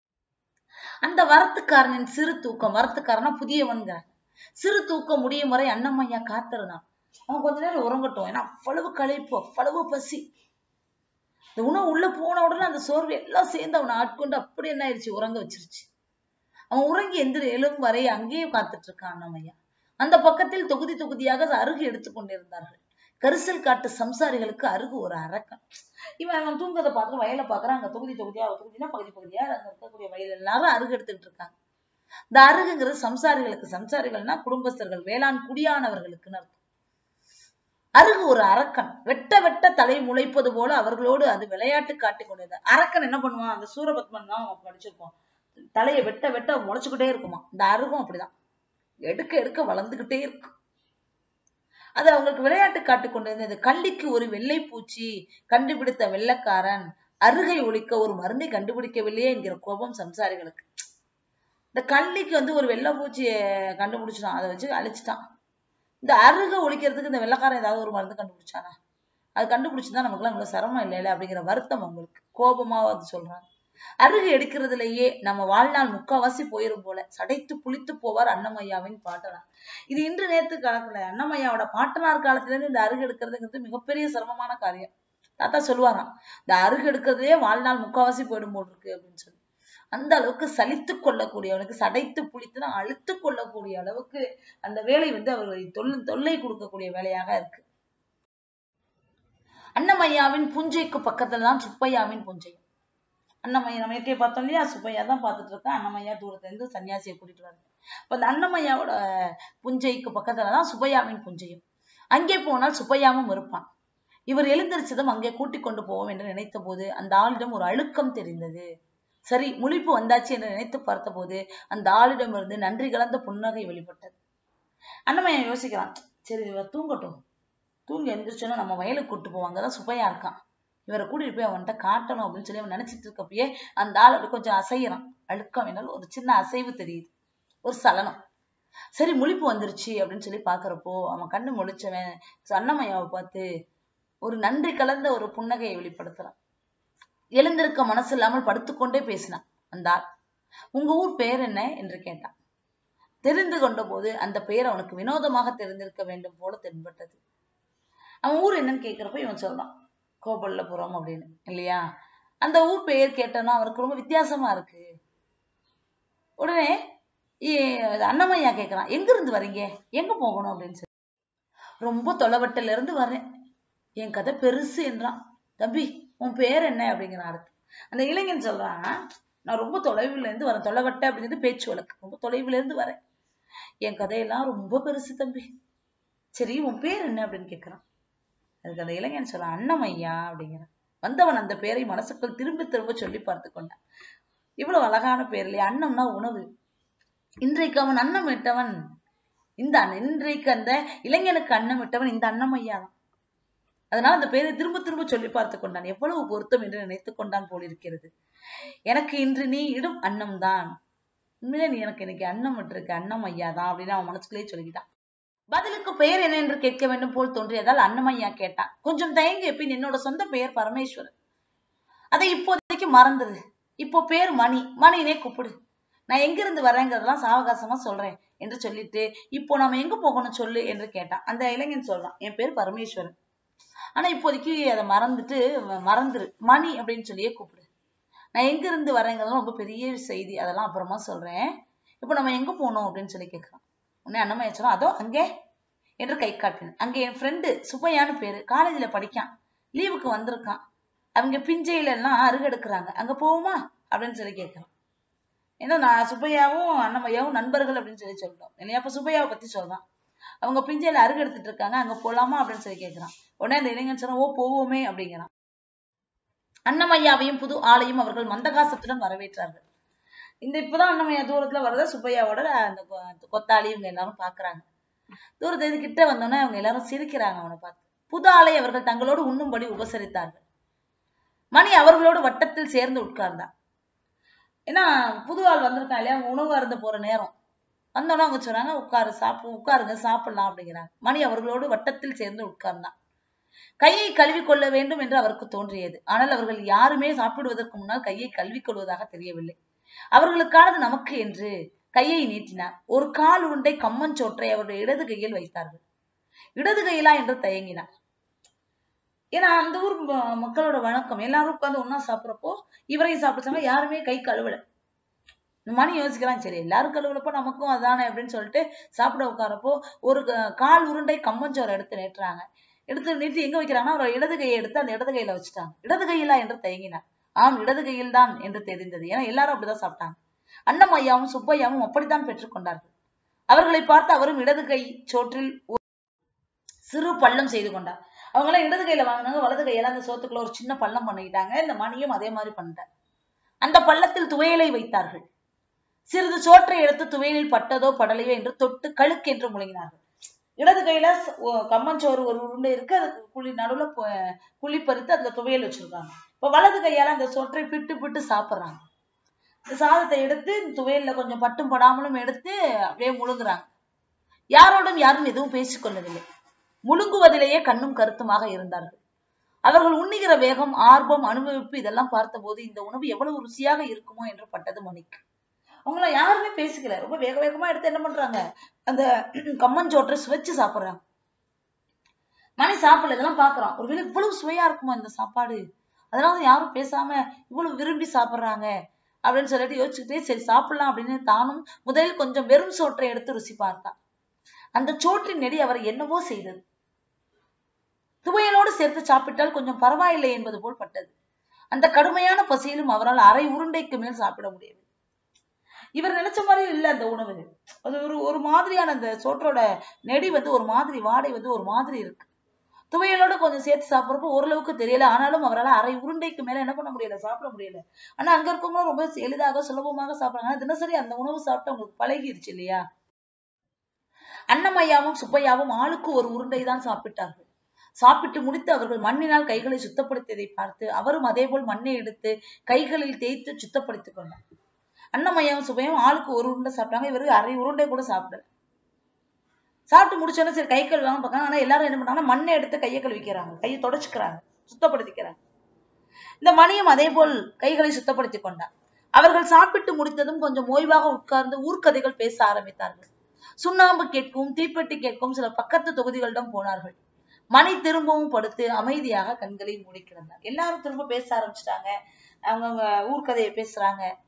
அந்த வரத்துக்காரனின் சிறு தூக்கம், வரத்துக்காரனா புதியவன்க, சிறு தூக்கம் முடியும் வரை அண்ணமையா காத்திருந்தான். அவன் கொஞ்ச நேரம் உறங்கட்டும், ஏன்னா அவ்வளவு களைப்பு, அவ்வளவு பசி. இந்த உணவு உள்ள போன உடனே அந்த சோர்வு எல்லாம் சேர்ந்து அவனை ஆட்கொண்டு அப்படி என்ன ஆயிடுச்சு, உறங்க வச்சிருச்சு. அவன் உறங்கி எந்திர எழும் வரை அங்கேயே காத்துட்டு இருக்கான் அண்ணமையா. அந்த பக்கத்தில் தொகுதி தொகுதியாக அருகு எடுத்துக்கொண்டிருந்தார்கள். கரிசல் காட்டு சம்சாரிகளுக்கு அருகு ஒரு அரக்கம். இவன் அவன் தூங்குறதை பார்த்துட்டு வயலை பாக்குறான். அங்க தொகுதி தொகுதியா தொகுதினா பகுதி பகுதியா அங்க இருக்கக்கூடிய வயல் எல்லாரும் அருகு எடுத்துக்கிட்டு இருக்காங்க. இந்த அருகுங்கிறது சம்சாரிகளுக்கு, சம்சாரிகள்னா குடும்பஸ்தர்கள், வேளாண் குடியானவர்களுக்குன்னு அர்த்தம். அருகு ஒரு அரக்கன், வெட்ட வெட்ட தலை முளைப்பது போல அவர்களோடு அது விளையாட்டு காட்டிக் கொண்டிருந்த அரக்கன் என்ன பண்ணுவான், அந்த சூரபத்மன் தான் படிச்சிருப்போம், தலையை வெட்ட வெட்ட முளைச்சுக்கிட்டே இருக்குமா. இந்த அருகும் அப்படிதான், எடுக்க எடுக்க வளர்ந்துகிட்டே இருக்கும். அது அவங்களுக்கு விளையாட்டு காட்டிக் கொண்டிருந்தது. கள்ளிக்கு ஒரு வெள்ளை பூச்சி கண்டுபிடித்த வெள்ளைக்காரன் அருகை ஒழிக்க ஒரு மருந்தை கண்டுபிடிக்கவில்லையே என்கிற கோபம் சம்சாரிகளுக்கு. இந்த கள்ளிக்கு வந்து ஒரு வெள்ளை பூச்சியை கண்டுபிடிச்சிட்டான், அதை வச்சு அழிச்சிட்டான். இந்த அருகை ஒழிக்கிறதுக்கு இந்த வெள்ளைக்காரன் ஏதாவது ஒரு மருந்து கண்டுபிடிச்சானா, அது கண்டுபிடிச்சுதான் நமக்கு எல்லாம் இவ்வளவு சிரமம் இல்லையில அப்படிங்கிற வருத்தம் அவங்களுக்கு. கோபமா அது சொல்றாங்க. அருகு எடுக்கிறதுலயே நம்ம வாழ்நாள் முக்காவாசி போயிரும் போல சடைத்து புளித்து போவார் அண்ணமையாவின் பாட்டனார். இது இன்று நேற்று காலத்துல அண்ணமையாவோட பாட்டனார் காலத்துல இருந்து இந்த அருகு எடுக்கிறதுங்கிறது மிகப்பெரிய சிரமமான காரியம். தாத்தா சொல்லுவாராம், இந்த அருகு எடுக்கிறதுலயே வாழ்நாள் முக்காவாசி போயிடும் போல் இருக்கு அப்படின்னு சொல்லி. அந்த அளவுக்கு சலித்து கொள்ளக்கூடியவனுக்கு, சடைத்து புளித்துனா அழுத்து கொள்ளக்கூடிய அளவுக்கு அந்த வேலை வந்து அவர்களை தொல் தொல்லை கொடுக்கக்கூடிய வேலையாக இருக்கு. அண்ணமையாவின் புஞ்சைக்கு பக்கத்துல தான் சுப்பையாவின் புஞ்சை. அண்ணமையா நம்ம இயற்கையை பார்த்தோம் இல்லையா, சுப்பையா தான் பார்த்துட்டு இருக்கேன். அண்ணமையா தூரத்துல இருந்து சன்னியாசியை கூட்டிட்டு வர்றது. இப்ப அந்த அண்ணமையாவோட புஞ்சைக்கு பக்கத்துலதான் சுப்பையாவின் புஞ்சையும். அங்கே போனால் சுப்பையாவும் இருப்பான். இவர் எழுந்திருச்சதும் அங்கே கூட்டிக் கொண்டு போவோம் என்று நினைத்த போது அந்த ஆளிடம் ஒரு அழுக்கம் தெரிந்தது. சரி, முழிப்பு வந்தாச்சு என்று நினைத்து பார்த்த போது அந்த ஆளிடம் இருந்து நன்றி கலந்த புன்னகை வெளிப்பட்டது. அண்ணமையா யோசிக்கிறான், சரி இவர் தூங்கட்டும், தூங்கி எந்திரிச்சோன்னா நம்ம வயலுக்கு கூட்டு போவாங்கதான் சுப்பையா இருக்கான், இவரை கூட்டிட்டு போய் அவன்கிட்ட காட்டணும் அப்படின்னு சொல்லி அவன் நினைச்சிட்டு இருக்கப்பயே அந்த ஆள் அப்படி கொஞ்சம் அசைகிறான். அழுக்கம் என்னாலும் ஒரு சின்ன அசைவு தெரியுது, ஒரு சலனம். சரி முழிப்பு வந்துருச்சு அப்படின்னு சொல்லி பாக்குறப்போ அவன் கண்ணு முழிச்சவன் அண்ணமையாவை பார்த்து ஒரு நன்றி கலந்த ஒரு புன்னகையை வெளிப்படுத்துறான். எழுந்திருக்க மனசு இல்லாமல் படுத்துக்கொண்டே பேசினான் அந்த ஆள். உங்க ஊர் பெயர் என்ன என்று கேட்டான். தெரிந்து கொண்ட போது அந்த பெயர் அவனுக்கு வினோதமாக தெரிந்திருக்க வேண்டும் போல தென்பட்டது. அவன் ஊர் என்னன்னு கேட்கிறப்ப இவன் சொல்றான் கோபல்லபுரம் அப்படின்னு இல்லையா. அந்த ஊர் பெயர் கேட்டோன்னா அவருக்கு ரொம்ப வித்தியாசமா இருக்கு. உடனே அண்ணமையா கேட்கிறான், எங்க இருந்து வரீங்க, எங்க போகணும் அப்படின்னு சொல்லி. ரொம்ப தொலைவட்டில இருந்து வரேன், என் கதை பெருசு என்றான். தம்பி உன் பேர் என்ன அப்படிங்கிறான். அடுத்து அந்த இளைஞன் சொல்றான், நான் ரொம்ப தொலைவுல இருந்து வரேன். தொலைவட்ட அப்படிங்கிறது பேச்சு வழக்கு. ரொம்ப தொலைவுல இருந்து வரேன், என் கதையெல்லாம் ரொம்ப பெருசு தம்பி. சரி உன் பேர் என்ன அப்படின்னு கேட்கிறான். அதுக்கு அந்த இளைஞன் சொல்றான், அண்ணமையா அப்படிங்கிறான். வந்தவன் அந்த பேரை மனசுக்குள் திரும்ப திரும்ப சொல்லி பார்த்து கொண்டான். இவ்வளவு அழகான பேர் இல்லையா? அன்னம்னா உணவு. இன்றைக்கு அவன் அன்னம் விட்டவன் இந்த இன்றைக்கு அந்த இளைஞனுக்கு அன்னம் விட்டவன் இந்த அண்ணமையா தான். அதனால அந்த பேரை திரும்ப திரும்ப சொல்லி பார்த்து கொண்டான். எவ்வளவு பொருத்தம் என்று நினைத்துக் கொண்டான் போலிருக்கிறது. எனக்கு இன்று நீ இடும் அன்னம் தான், உண்மையிலே நீ எனக்கு இன்னைக்கு அன்னம் விட்டுருக்க, அன்னம் ஐயா தான் அப்படின்னு அவன் மனசுக்குள்ளேயே சொல்லிக்கிட்டான். பதிலுக்கு பெயர் என்ன என்று கேட்க வேண்டும் போல் தோன்றியதால் அன்னமையா கேட்டான். கொஞ்சம் தயங்கிய பின், என்னோட சொந்த பெயர் பரமேஸ்வரன், அதை இப்போதைக்கு மறந்துரு, இப்போ பேர் மணி, மணினே கூப்பிடு, நான் எங்கிருந்து வரேங்கிறதெல்லாம் சாவகாசமா சொல்றேன் என்று சொல்லிட்டு, இப்போ நாம எங்க போகணும் சொல்லு என்று கேட்டான். அந்த இளைஞன் சொல்றான், என் பேர் பரமேஸ்வரன், ஆனா இப்போதைக்கு அதை மறந்துட்டு மறந்துரு, மணி அப்படின்னு சொல்லியே கூப்பிடு, நான் எங்க இருந்து வரேங்கிறதெல்லாம் ரொம்ப பெரிய செய்தி, அதெல்லாம் அப்புறமா சொல்றேன், இப்போ நம்ம எங்க போகணும் அப்படின்னு சொல்லி கேட்கிறான். உடனே அண்ணமையா சொன்னா, அதோ அங்கே என்று கை காட்டினேன். அங்கே என் ஃப்ரெண்டு சுப்பையான்னு பேரு, காலேஜ்ல படிக்கான், லீவுக்கு வந்திருக்கான், அவங்க பிஞ்சையில எல்லாம் அருகெடுக்கிறாங்க, அங்க போவோமா அப்படின்னு சொல்லி கேட்கிறான். ஏன்னா நான் சுப்பையாவும் அண்ணமையாவும் நண்பர்கள் அப்படின்னு சொல்லி சொல்றோம் இல்லையா? அப்ப சுப்பையாவை பத்தி சொல்றான். அவங்க பிஞ்சையில அருகெடுத்துட்டு இருக்காங்க, அங்க போலாமா அப்படின்னு சொல்லி கேட்கிறான். உடனே அந்த இளைஞன் சொன்னா, ஓ போவோமே அப்படிங்கிறான். அண்ணமையாவையும் புது ஆளையும் அவர்கள் மந்தகாசத்துடன் வரவேற்றார்கள். இந்த இப்பதான் அண்ணமையா தூரத்துல வரத சுப்பையாவோட அந்த கொத்தாளி இவங்க எல்லாரும் பாக்குறாங்க. தூரத்து கிட்ட வந்தோன்னே அவங்க எல்லாரும் சிரிக்கிறாங்க அவனை பார்த்து. புது ஆளை அவர்கள் தங்களோடு உண்ணும்படி உபசரித்தார்கள். மணி அவர்களோடு வட்டத்தில் சேர்ந்து உட்கார்ந்தான். ஏன்னா புது ஆள் வந்திருக்கான் இல்லையா, அவங்க உணவு அருந்த போற நேரம். வந்தோன்னா அவங்க சொன்னாங்க, உட்காரு சாப்பிடு உட்காருங்க சாப்பிடலாம் அப்படிங்கிறாங்க. மணி அவர்களோடு வட்டத்தில் சேர்ந்து உட்கார்ந்தான். கையை கழுவி கொள்ள வேண்டும் என்று அவருக்கு தோன்றியது. ஆனால் அவர்கள் யாருமே சாப்பிடுவதற்கு முன்னால் கையை கழுவி கொள்வதாக தெரியவில்லை. அவர்களுக்கானது நமக்கு என்று கையை நீட்டினார். ஒரு கால் உருண்டை கம்மஞ்சோற்றை அவருடைய இடது கையில் வைத்தார்கள். இடது கையிலா என்று தயங்கினார். ஏன்னா அந்த ஊர் மக்களோட வழக்கம், எல்லாரும் உட்கார்ந்து ஒன்னா சாப்பிட்றப்போ இவரையும் சாப்பிடுறாங்க, யாருமே கை கழுவல. மணி யோசிக்கிறான், சரி எல்லாரும் கழுவுலப்போ நமக்கும் அதானே அப்படின்னு சொல்லிட்டு சாப்பிட உட்காரப்போ ஒரு கால் உருண்டை கம்மஞ்சோரை எடுத்து நீட்டுறாங்க. எடுத்து நீட்டி எங்க வைக்கிறாங்கன்னா ஒரு இடது கையை எடுத்து அந்த இடது கையில வச்சுட்டாங்க. இடது கையிலா என்று தயங்கினார். ஆம், இடது கையில் தான் என்று தெரிந்தது. ஏன்னா எல்லாரும் அப்படிதான் சாப்பிட்டாங்க. அண்ணமையாவும் சுப்பையாவும் அப்படித்தான் பெற்றுக்கொண்டார்கள். அவர்களை பார்த்து அவரும் இடது கை சோற்றில் சிறு பள்ளம் செய்து கொண்டார். அவங்க எல்லாம் இடது கையில வாங்கினாங்க, வலது கையில அந்த சோத்துக்குள்ள ஒரு சின்ன பள்ளம் பண்ணிக்கிட்டாங்க. இந்த மணியும் அதே மாதிரி பண்ணிட்டார். அந்த பள்ளத்தில் துவையலை வைத்தார்கள். சிறிது சோற்றை எடுத்து துவையலில் பட்டதோ படலையோ என்று தொட்டு கழுக்கு என்று முழுங்கினார்கள். இடது கையில கம்மஞ்சோறு ஒரு உருண்டை இருக்கு, அதுக்கு குழி நடுவுல குழி பறித்து அதுல துவையல் வச்சிருக்காங்க. இப்ப வலது கையால அந்த சோற்றை பிட்டு பிட்டு சாப்பிடுறாங்க. இந்த சாதத்தை எடுத்து துவையல்ல கொஞ்சம் பட்டும் படாமலும் எடுத்து அப்படியே முழுங்குறாங்க. யாரோடும் யாரும் எதுவும் பேசிக்கொள்ளவில்லை. முழுங்குவதிலேயே கண்ணும் கருத்துமாக இருந்தார்கள். அவர்கள் உண்ணுகிற வேகம், ஆர்வம், அனுபவிப்பு இதெல்லாம் பார்த்த போது இந்த உணவு எவ்வளவு ருசியாக இருக்குமோ என்று பட்டது மணிக்கு. அவங்கள யாருமே பேசிக்கல, ரொம்ப வேக வேகமா எடுத்து என்ன பண்றாங்க, அந்த கம்மஞ்சோற்றை சுவைச்சு சாப்பிடுறாங்க. மணி சாப்பிடல, இதெல்லாம் பாக்குறான். ஒருவேளை இவ்வளவு சுவையா இருக்குமா இந்த சாப்பாடு, அதனால யாரும் பேசாம இவ்வளவு விரும்பி சாப்பிடுறாங்க அப்படின்னு சொல்லிட்டு யோசிச்சுக்கிட்டே சரி சாப்பிடலாம் அப்படின்னு தானும் முதலில் கொஞ்சம் வெறும் சோற்றை எடுத்து ருசி பார்த்தான். அந்த சோற்றின் நெடி அவரை என்னவோ செய்தது. துவையலோடு சேர்த்து சாப்பிட்டால் கொஞ்சம் பரவாயில்லை என்பது போல் பட்டது. அந்த கடுமையான பசியிலும் அவரால் அரை உருண்டைக்கு மேல் சாப்பிட முடியவில்லை. இவர் நினைச்ச மாதிரி இல்லை அந்த உணவு. அது ஒரு ஒரு மாதிரியான அந்த சோற்றோட நெடி வந்து ஒரு மாதிரி, வாடை வந்து ஒரு மாதிரி இருக்கு. துவையலோட கொஞ்சம் சேர்த்து சாப்பிட்றப்போ ஓரளவுக்கு தெரியல. ஆனாலும் அவரால் அரை உருண்டைக்கு மேல என்ன பண்ண முடியல, சாப்பிட முடியல. ஆனா அங்க இருக்கவங்க ரொம்ப எளிதாக சுலபமாக சாப்பிடுறாங்க. தினசரி அந்த உணவு சாப்பிட்டு அவங்களுக்கு பழகிருச்சு இல்லையா? அண்ணமையாவும் சுப்பையாவும் ஆளுக்கு ஒரு உருண்டை தான் சாப்பிட்டார்கள். சாப்பிட்டு முடித்து அவர்கள் மண்ணினால் கைகளை சுத்தப்படுத்தியதை பார்த்து அவரும் அதே போல் மண்ணை எடுத்து கைகளில் தேய்த்து சுத்தப்படுத்திக் கொண்டார். அண்ணமையாவும் சுப்பையாவும் ஆளுக்கு ஒரு உருண்டை சாப்பிட்டாங்க. இவருக்கு அரை உருண்டை கூட சாப்பிடல. சாப்பிட்டு முடிச்சோன்னா சரி கை கழுவாங்க பார்க்காங்க. ஆனா எல்லாரும் என்ன பண்ணாங்கன்னா மண்ணை எடுத்து கையை கழுவிக்கிறாங்க, கையை தொடச்சுக்கிறாங்க, சுத்தப்படுத்திக்கிறாங்க. இந்த மணியும் அதே போல் கைகளை சுத்தப்படுத்திக் கொண்டார். அவர்கள் சாப்பிட்டு முடித்ததும் கொஞ்சம் ஓய்வாக உட்கார்ந்து ஊர்க்கதைகள் பேச ஆரம்பித்தார்கள். சுண்ணாம்பு கேட்கவும் தீப்பெட்டி கேட்கவும் சில பக்கத்து தொகுதிகளிடம் போனார்கள். மணி திரும்பவும் படுத்து அமைதியாக கண்களை மூடி கிடந்தார். எல்லாரும் திரும்ப பேச ஆரம்பிச்சிட்டாங்க. அவங்கவுங்க ஊர்க்கதையை பேசுறாங்க.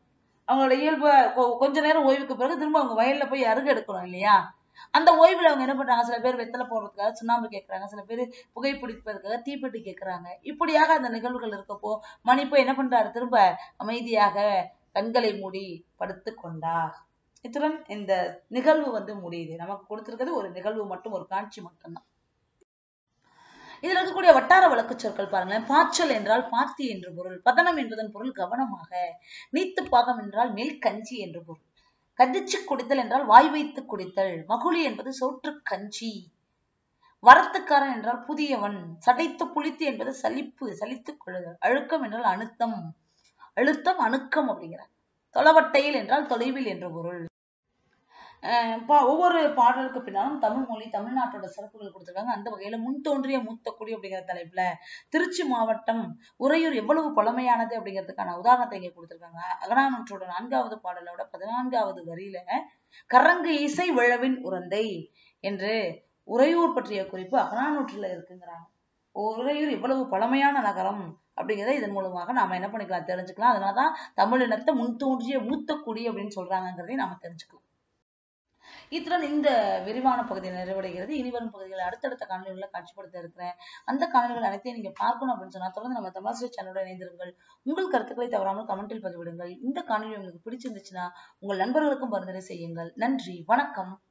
அவங்களோட இயல்பு கொஞ்ச நேரம் ஓய்வுக்கு பிறகு திரும்ப அவங்க வயல்ல போய் அருகு எடுக்கணும் இல்லையா? அந்த ஓய்வுல அவங்க என்ன பண்றாங்க, சில பேர் வெத்தலை போடுறதுக்காக சுண்ணாம்பு கேட்கறாங்க, சில பேர் புகைப்பிடிப்பதற்காக தீப்பெட்டி கேட்கறாங்க. இப்படியாக அந்த நிகழ்வுகள் இருக்கப்போ மணி போய் என்ன பண்றாரு, திரும்ப அமைதியாக கண்களை மூடி படுத்து கொண்டார். இத்துடன் இந்த நிகழ்வு வந்து முடியுது. நமக்கு கொடுத்திருக்கிறது ஒரு நிகழ்வு மட்டும், ஒரு காட்சி மட்டும்தான். இதுல இருக்கக்கூடிய வட்டார வழக்கு சொற்கள் பாருங்களேன். பாய்ச்சல் என்றால் பாத்தி என்று பொருள். பதனம் என்பதன் பொருள் கவனமாக. நீத்து பாகம் என்றால் மேல் கஞ்சி என்று பொருள். கதிச்சு குடித்தல் என்றால் வாய் வைத்து குடித்தல். மகுளி என்பது சோற்று கஞ்சி. வரத்துக்காரன் என்றால் புதியவன். சடைத்து புளித்து என்பது சலிப்பு, சலித்துக் கொள்ளுதல். அழுக்கம் என்றால் அழுத்தம், அழுத்தம் அணுக்கம் அப்படிங்கிறார். தொலைவட்டையில் என்றால் தொலைவில் என்று பொருள். அஹ் ஒவ்வொரு பாடலுக்கு பின்னாலும் தமிழ் மொழி தமிழ்நாட்டோட சிறப்புகள் கொடுத்திருக்காங்க. அந்த வகையில முன் தோன்றிய மூத்த குடி அப்படிங்கிற தலைப்புல திருச்சி மாவட்டம் உறையூர் எவ்வளவு பழமையானது அப்படிங்கிறதுக்கான உதாரணத்தை இங்க கொடுத்திருக்காங்க. அகநானூற்றோட நான்காவது பாடலோட பதினான்காவது வரியில கரங்கு இசை விழவின் உரந்தை என்று உறையூர் பற்றிய குறிப்பு அகநானூற்றுல இருக்குங்கிறாங்க. உறையூர் எவ்வளவு பழமையான நகரம் அப்படிங்கிறத இதன் மூலமாக நாம என்ன பண்ணிக்கலாம், தெரிஞ்சுக்கலாம். அதனாலதான் தமிழினத்தை முன் தோன்றிய மூத்த குடி அப்படின்னு சொல்றாங்கிறதையும் நாம தெரிஞ்சுக்கலாம். இத்துடன் இந்த விரிவான பகுதி நிறைவடைகிறது. இனி வரும் பகுதிகளை அடுத்தடுத்த காணொலிகளை காட்சிப்படுத்த இருக்கிறேன். அந்த காணொலிகள் அனைத்தையும் நீங்க பார்க்கணும் அப்படின்னு சொன்னா தொடர்ந்து நம்ம தமிழாசிரியர் சேனலுடன் இணைந்திருங்கள். உங்கள் கருத்துக்களை தவறாமல் கமெண்டில் பதிவிடுங்கள். இந்த காணொலி உங்களுக்கு பிடிச்சிருந்துச்சுன்னா உங்கள் நண்பர்களுக்கும் பரிந்துரை செய்யுங்கள். நன்றி, வணக்கம்.